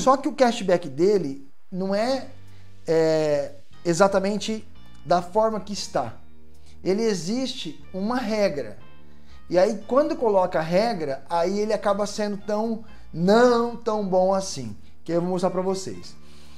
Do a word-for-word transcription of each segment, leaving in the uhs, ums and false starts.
Só que o cashback dele não é, é exatamente da forma que está. Ele existe uma regra. E aí quando coloca a regra, aí ele acaba sendo tão não tão bom assim. Que eu vou mostrar para vocês.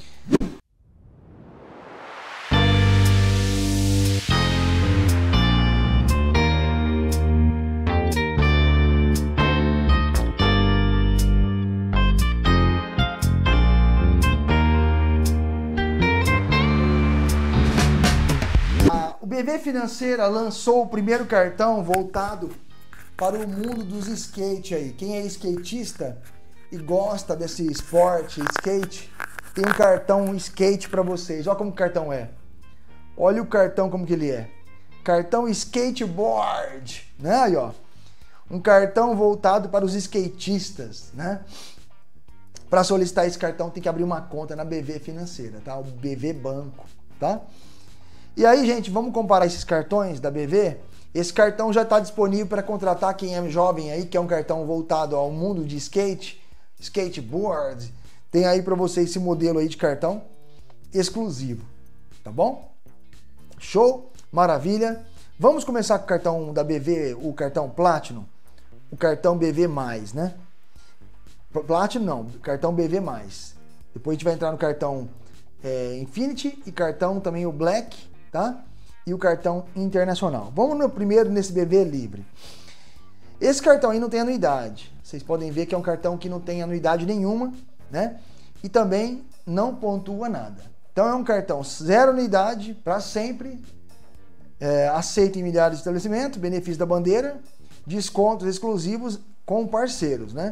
B V Financeira lançou o primeiro cartão voltado para o mundo dos skate aí. Quem é skatista e gosta desse esporte, skate, tem um cartão skate para vocês. Olha como o cartão é. Olha o cartão como que ele é. Cartão skateboard, né? Aí, ó. Um cartão voltado para os skatistas, né? Para solicitar esse cartão tem que abrir uma conta na B V Financeira, tá? O B V Banco, tá? E aí, gente, vamos comparar esses cartões da B V? Esse cartão já está disponível para contratar quem é jovem aí, que é um cartão voltado ao mundo de skate, skateboard. Tem aí para você esse modelo aí de cartão exclusivo, tá bom? Show, maravilha. Vamos começar com o cartão da B V, o cartão Platinum, o cartão B V mais, né? Platinum não, cartão B V mais. Depois a gente vai entrar no cartão é, Infinity e cartão também o Black, tá? E o cartão internacional. Vamos no primeiro nesse B V livre. Esse cartão aí não tem anuidade. Vocês podem ver que é um cartão que não tem anuidade nenhuma, né? E também não pontua nada. Então é um cartão zero anuidade para sempre, é, aceito em milhares de estabelecimentos, benefício da bandeira, descontos exclusivos com parceiros, né?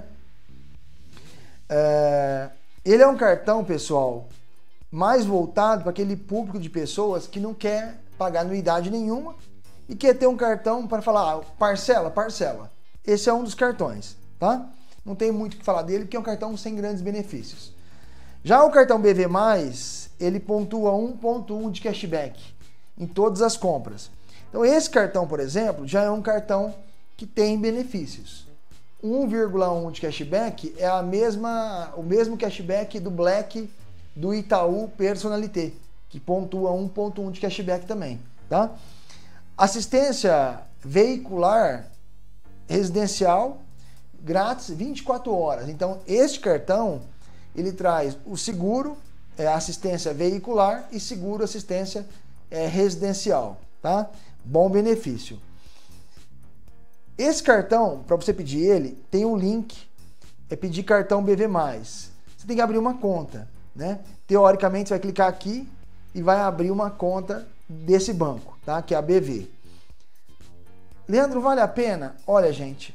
É, ele é um cartão, pessoal, mais voltado para aquele público de pessoas que não quer pagar anuidade nenhuma e quer ter um cartão para falar, ah, parcela, parcela. Esse é um dos cartões, tá? Não tem muito o que falar dele, porque é um cartão sem grandes benefícios. Já o cartão B V mais, ele pontua um ponto um de cashback em todas as compras. Então esse cartão, por exemplo, já é um cartão que tem benefícios. um vírgula um de cashback é a mesma, o mesmo cashback do Black do Itaú Personalité, que pontua um ponto um de cashback também, tá? Assistência veicular residencial grátis vinte e quatro horas. Então, este cartão, ele traz o seguro, é, assistência veicular e seguro assistência é, residencial, tá? Bom benefício. Esse cartão, para você pedir ele, tem um link, é pedir cartão B V mais. Você tem que abrir uma conta, né? Teoricamente, você vai clicar aqui e vai abrir uma conta desse banco, tá? Que é a B V. Leandro, vale a pena? Olha, gente,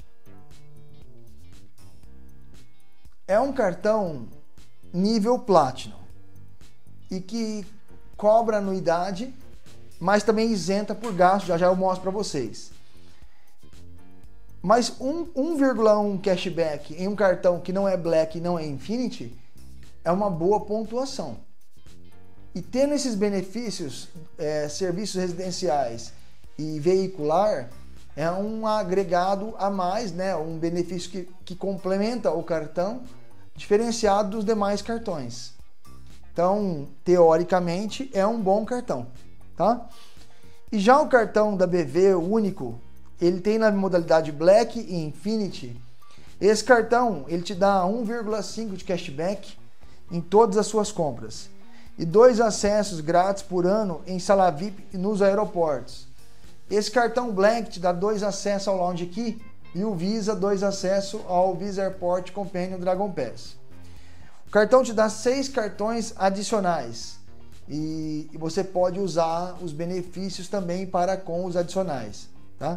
é um cartão nível Platinum e que cobra anuidade, mas também isenta por gasto, já já eu mostro para vocês. Mas um vírgula um cashback em um cartão que não é Black e não é Infinity é uma boa pontuação. E tendo esses benefícios, é, serviços residenciais e veicular, é um agregado a mais, né? Um benefício que, que complementa o cartão, diferenciado dos demais cartões. Então, teoricamente, é um bom cartão, tá? E já o cartão da B V, o único, ele tem na modalidade Black e Infinity. Esse cartão, ele te dá um vírgula cinco de cashback em todas as suas compras e dois acessos grátis por ano em sala V I P nos aeroportos. Esse cartão Black te dá dois acessos ao Lounge Key e o Visa dois acessos ao Visa Airport Companion Dragon Pass. O cartão te dá seis cartões adicionais e, e você pode usar os benefícios também para com os adicionais, tá?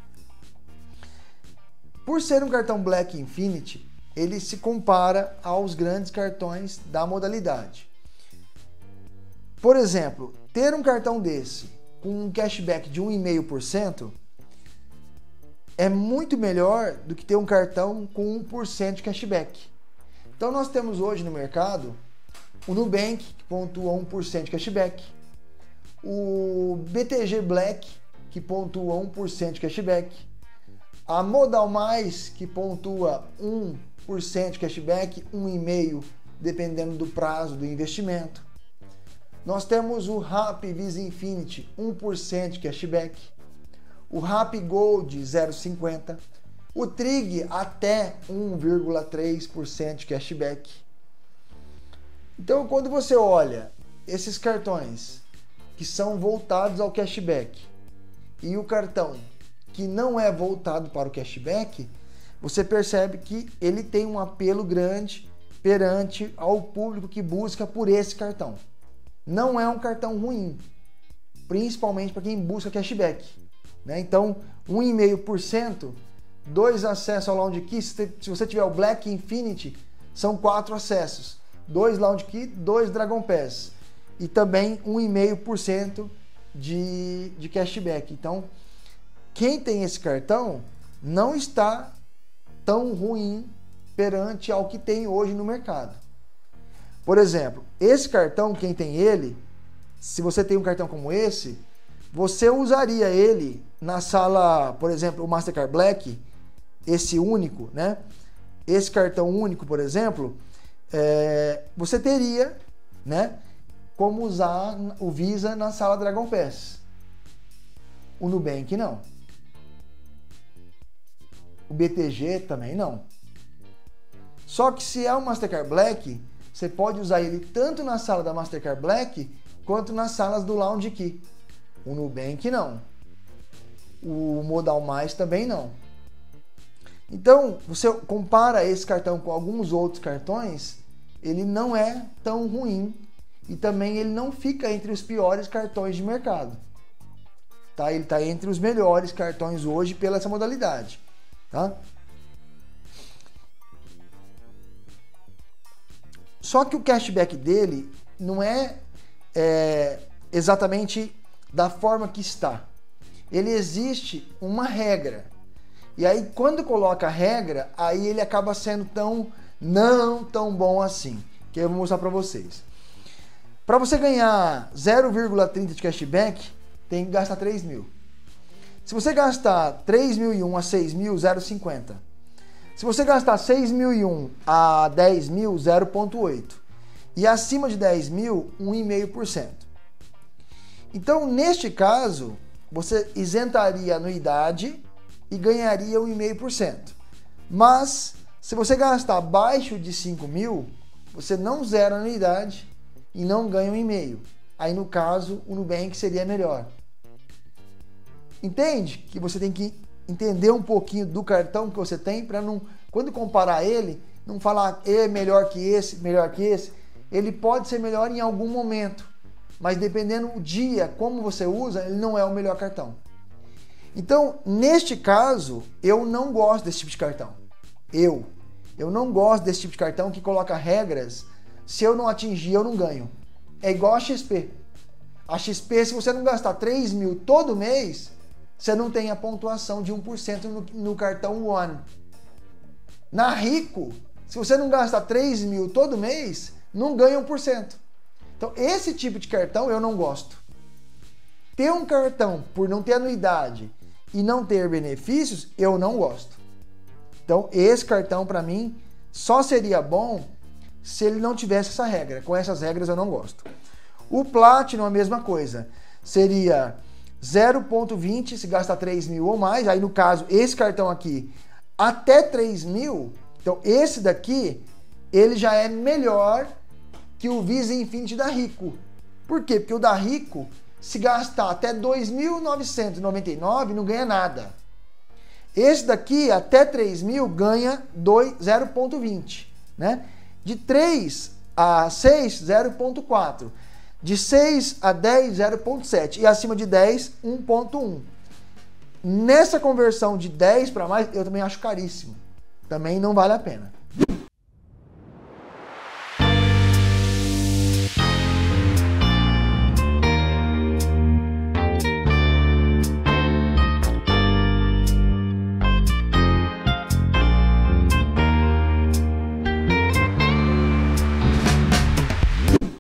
Por ser um cartão Black Infinity, ele se compara aos grandes cartões da modalidade. Por exemplo, ter um cartão desse com um cashback de um vírgula cinco por cento é muito melhor do que ter um cartão com um por cento de cashback. Então nós temos hoje no mercado o Nubank, que pontua um por cento de cashback, o B T G Black, que pontua um por cento de cashback, a Modal Mais, que pontua um por cento de cashback, um vírgula cinco por cento dependendo do prazo do investimento. Nós temos o Rappi Visa Infinity, um por cento de cashback. O Rappi Gold, zero vírgula cinquenta. O Trig, até um vírgula três por cento de cashback. Então, quando você olha esses cartões que são voltados ao cashback e o cartão que não é voltado para o cashback, você percebe que ele tem um apelo grande perante ao público que busca por esse cartão. Não é um cartão ruim, principalmente para quem busca cashback, né? Então, um vírgula cinco por cento, dois acessos ao Lounge Key, se você tiver o Black Infinity, são quatro acessos, dois Lounge Key, dois Dragon Pass e também um vírgula cinco por cento de, de cashback. Então, quem tem esse cartão não está tão ruim perante ao que tem hoje no mercado. Por exemplo, esse cartão, quem tem ele, se você tem um cartão como esse, você usaria ele na sala, por exemplo, o Mastercard Black, esse único, né? Esse cartão único, por exemplo, é, você teria, né, como usar o Visa na sala Dragon Pass. O Nubank não. O B T G também não. Só que se é o Mastercard Black, você pode usar ele tanto na sala da Mastercard Black quanto nas salas do Lounge Key. O Nubank não. O Modal Mais também não. Então, você compara esse cartão com alguns outros cartões, ele não é tão ruim e também ele não fica entre os piores cartões de mercado. Tá? Ele está entre os melhores cartões hoje pela essa modalidade. Tá? Só que o cashback dele não é, é exatamente da forma que está. Ele existe uma regra. E aí, quando coloca a regra, aí ele acaba sendo tão, não tão bom assim. Que eu vou mostrar para vocês. Para você ganhar zero vírgula trinta de cashback, tem que gastar três mil. Se você gastar três mil e um a seis mil, zero vírgula cinquenta. Se você gastar seis mil e um a dez mil, zero vírgula oito. E acima de dez mil, um vírgula cinco por cento. Então, neste caso, você isentaria a anuidade e ganharia um vírgula cinco por cento. Mas, se você gastar abaixo de cinco mil, você não zera a anuidade e não ganha um vírgula cinco por cento. Aí, no caso, o Nubank seria melhor. Entende? Que você tem que entender um pouquinho do cartão que você tem para não, quando comparar ele, não falar é melhor que esse, melhor que esse. Ele pode ser melhor em algum momento, mas dependendo do dia, como você usa, ele não é o melhor cartão. Então, neste caso, eu não gosto desse tipo de cartão. Eu. Eu não gosto desse tipo de cartão que coloca regras. Se eu não atingir, eu não ganho. É igual a X P. A X P, se você não gastar três mil todo mês, você não tem a pontuação de um por cento no, no cartão One. Na Rico, se você não gastar três mil todo mês, não ganha um por cento. Então, esse tipo de cartão eu não gosto. Ter um cartão por não ter anuidade e não ter benefícios, eu não gosto. Então, esse cartão, para mim, só seria bom se ele não tivesse essa regra. Com essas regras, eu não gosto. O Platinum, a mesma coisa. Seria zero vírgula vinte se gasta três mil ou mais. Aí, no caso, esse cartão aqui, até três mil. Então, esse daqui, ele já é melhor que o Visa Infinity da Rico. Por quê? Porque o da Rico, se gastar até dois mil novecentos e noventa e nove, não ganha nada. Esse daqui, até três mil, ganha zero vírgula vinte. Né? De três a seis, zero vírgula quatro. De seis a dez, zero vírgula sete. E acima de dez, um vírgula um. Nessa conversão de dez para mais, eu também acho caríssimo. Também não vale a pena.